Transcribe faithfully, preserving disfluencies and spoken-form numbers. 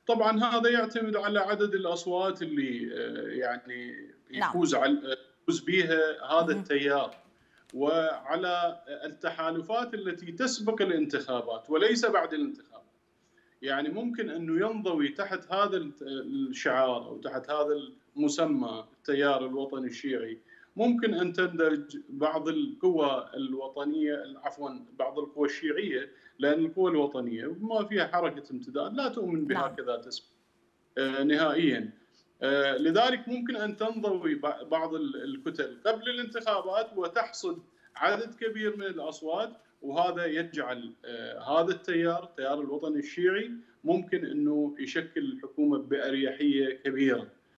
طبعًا هذا يعتمد على عدد الأصوات اللي آآ يعني نعم. يفوز عل يفوز بيها هذا اهم. التيار، وعلى التحالفات التي تسبق الانتخابات وليس بعد الانتخابات. يعني ممكن أنه ينضوي تحت هذا الت الشعار أو تحت هذا المسمى التيار الوطني الشيعي، ممكن أن تندرج بعض القوى الوطنية عفوًا بعض القوى الشيعية، لأن القوى الوطنية بما فيها حركة امتداد لا تؤمن نعم. بهكذا تسمية آآ نهائيًا. آآ لذلك ممكن أن تنضوي ب بعض ال الكتل قبل الانتخابات وتحصد عدد كبير من الأصوات، وهذا يجعل آآ هذا التيار، التيار الوطني الشيعي، ممكن إنه يشكل الحكومة بأريحية كبيرة.